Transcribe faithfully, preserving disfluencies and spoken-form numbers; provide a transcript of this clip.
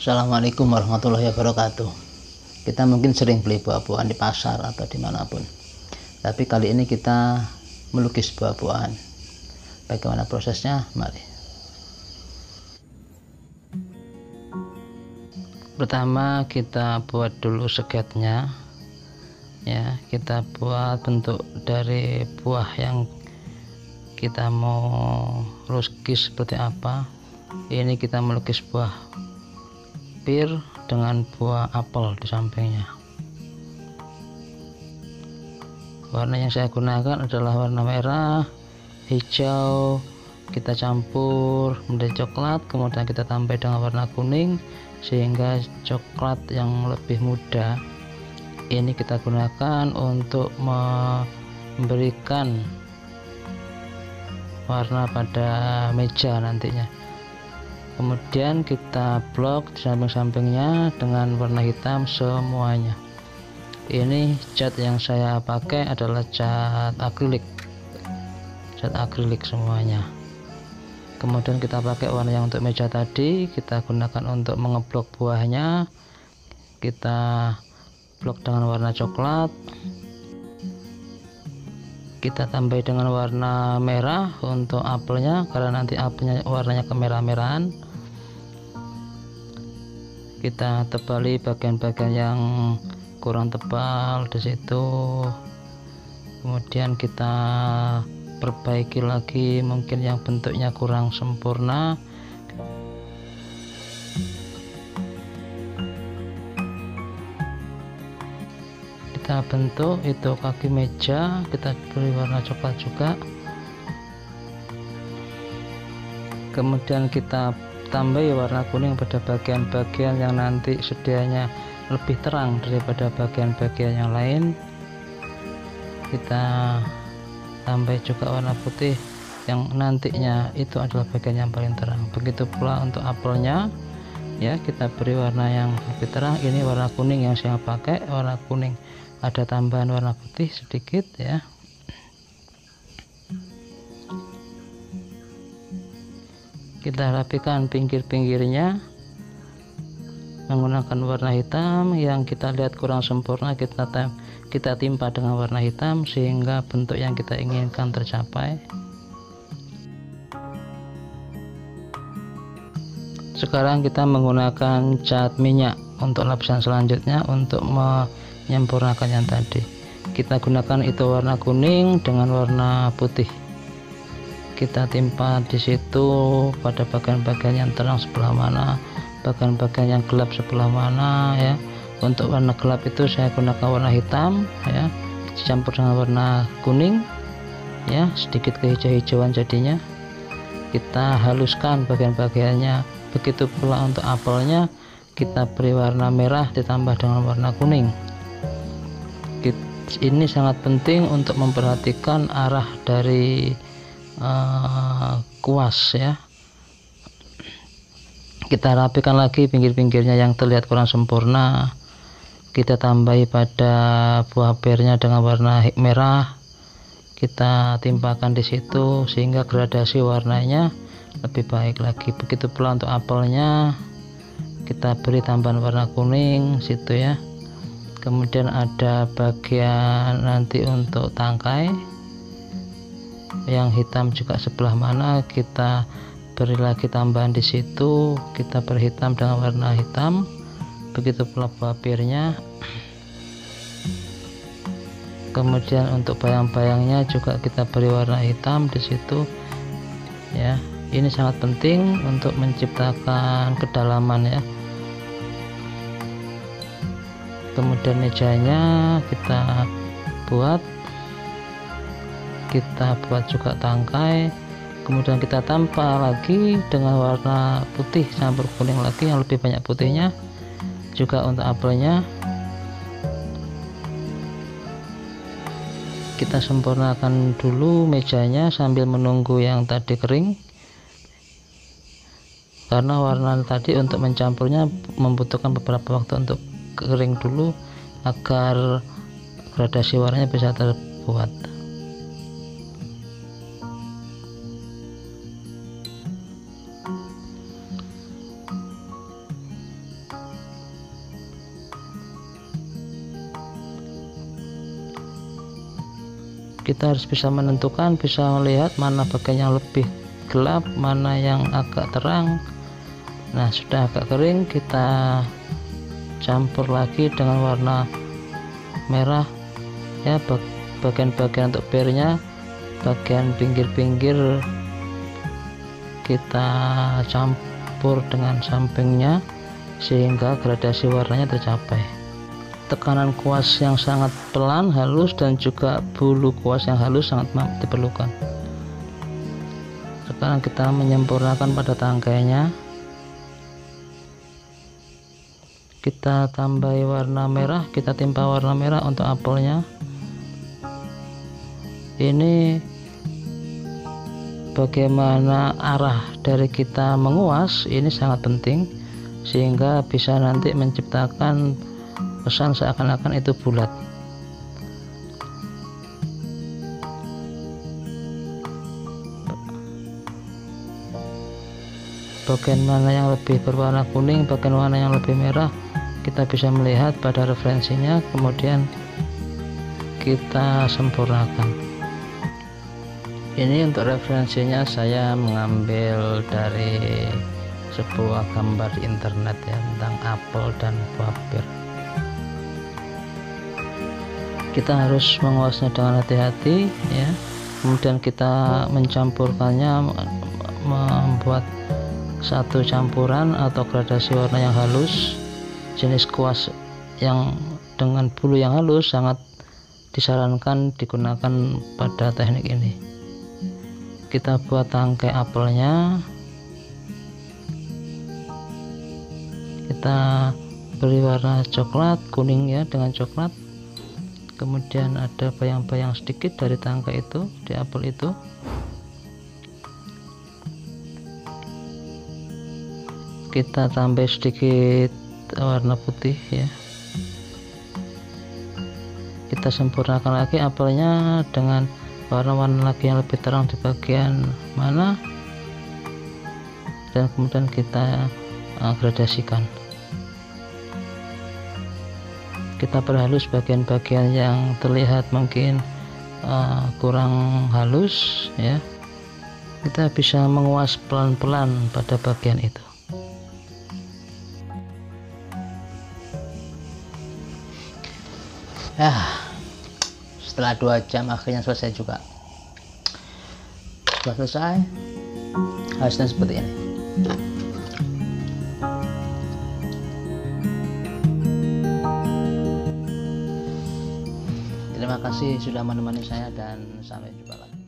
Assalamualaikum warahmatullahi wabarakatuh. Kita mungkin sering beli buah-buahan di pasar atau dimanapun, tapi kali ini kita melukis buah-buahan. Bagaimana prosesnya? Mari. Pertama kita buat dulu sketnya, ya. Kita buat bentuk dari buah yang kita mau lukis seperti apa. Ini kita melukis buah pir dengan buah apel di sampingnya. Warna yang saya gunakan adalah warna merah, hijau, kita campur menjadi coklat, kemudian kita tambah dengan warna kuning sehingga coklat yang lebih muda. Ini kita gunakan untuk memberikan warna pada meja nantinya. Kemudian kita blok di samping-sampingnya dengan warna hitam semuanya. Ini cat yang saya pakai adalah cat akrilik, cat akrilik semuanya. Kemudian kita pakai warna yang untuk meja tadi, kita gunakan untuk mengeblok buahnya. Kita blok dengan warna coklat, kita tambah dengan warna merah untuk apelnya karena nanti apelnya warnanya kemerah-merahan. Kita tebali bagian-bagian yang kurang tebal di situ, kemudian kita perbaiki lagi mungkin yang bentuknya kurang sempurna. Kita bentuk itu kaki meja, kita beri warna coklat juga, kemudian kita tambah warna kuning pada bagian-bagian yang nanti sedianya lebih terang daripada bagian-bagian yang lain. Kita tambah juga warna putih yang nantinya itu adalah bagian yang paling terang. Begitu pula untuk apelnya, ya, kita beri warna yang lebih terang. Ini warna kuning yang saya pakai, warna kuning ada tambahan warna putih sedikit, ya. Kita rapikan pinggir-pinggirnya menggunakan warna hitam. Yang kita lihat kurang sempurna kita kita timpa dengan warna hitam sehingga bentuk yang kita inginkan tercapai. Sekarang kita menggunakan cat minyak untuk lapisan selanjutnya untuk menyempurnakan yang tadi. Kita gunakan itu warna kuning dengan warna putih. Kita timpa di situ pada bagian-bagian yang terang sebelah mana, bagian-bagian yang gelap sebelah mana, ya. Untuk warna gelap itu saya gunakan warna hitam, ya, dicampur dengan warna kuning, ya, sedikit kehijau-hijauan jadinya. Kita haluskan bagian-bagiannya. Begitu pula untuk apelnya, kita beri warna merah ditambah dengan warna kuning. Ini sangat penting untuk memperhatikan arah dari uh, kuas, ya. Kita rapikan lagi pinggir-pinggirnya yang terlihat kurang sempurna. Kita tambahi pada buah pirnya dengan warna merah. Kita timpakan di situ sehingga gradasi warnanya lebih baik lagi. Begitu pula untuk apelnya, kita beri tambahan warna kuning situ, ya. Kemudian ada bagian nanti untuk tangkai yang hitam juga sebelah mana, kita beri lagi tambahan di situ. Kita berhitam dengan warna hitam. Begitu pula buah pirnya. Kemudian untuk bayang-bayangnya juga kita beri warna hitam di situ, ya. Ini sangat penting untuk menciptakan kedalaman, ya. Kemudian mejanya kita buat, kita buat juga tangkai. Kemudian kita tampa lagi dengan warna putih campur kuning lagi yang lebih banyak putihnya. Juga untuk apelnya kita sempurnakan dulu mejanya sambil menunggu yang tadi kering, karena warna tadi untuk mencampurnya membutuhkan beberapa waktu untuk kering dulu agar gradasi warnanya bisa terbuat. kita harus bisa menentukan, bisa melihat mana bagian yang lebih gelap, mana yang agak terang. Nah, sudah agak kering, kita campur lagi dengan warna merah ya, bagian-bagian untuk birnya, bagian pinggir-pinggir kita campur dengan sampingnya sehingga gradasi warnanya tercapai. Tekanan kuas yang sangat pelan, halus, dan juga bulu kuas yang halus sangat diperlukan. Sekarang kita menyempurnakan pada tangkainya. Kita tambahi warna merah, kita timpa warna merah untuk apelnya. Ini bagaimana arah dari kita menguas ini sangat penting, sehingga bisa nanti menciptakan kesan seakan-akan itu bulat. Bagian mana yang lebih berwarna kuning, bagian mana yang lebih merah, kita bisa melihat pada referensinya, kemudian kita sempurnakan. Ini untuk referensinya saya mengambil dari sebuah gambar di internet ya, tentang apel dan buah bir. Kita harus menguasnya dengan hati-hati ya, kemudian kita mencampurkannya, membuat satu campuran atau gradasi warna yang halus. Jenis kuas yang dengan bulu yang halus sangat disarankan digunakan pada teknik ini. Kita buat tangkai apelnya, kita beri warna coklat kuning ya, dengan coklat. Kemudian ada bayang-bayang sedikit dari tangkai itu di apel itu. Kita tambah sedikit warna putih ya. Kita sempurnakan lagi apelnya dengan warna-warna lagi yang lebih terang di bagian mana, dan kemudian kita uh, gradasikan. Kita perhalus bagian-bagian yang terlihat mungkin uh, kurang halus ya. Kita bisa menguas pelan-pelan pada bagian itu. Ya, setelah dua jam akhirnya selesai juga. Setelah selesai, hasilnya seperti ini. Terima kasih sudah menemani saya dan sampai jumpa lagi.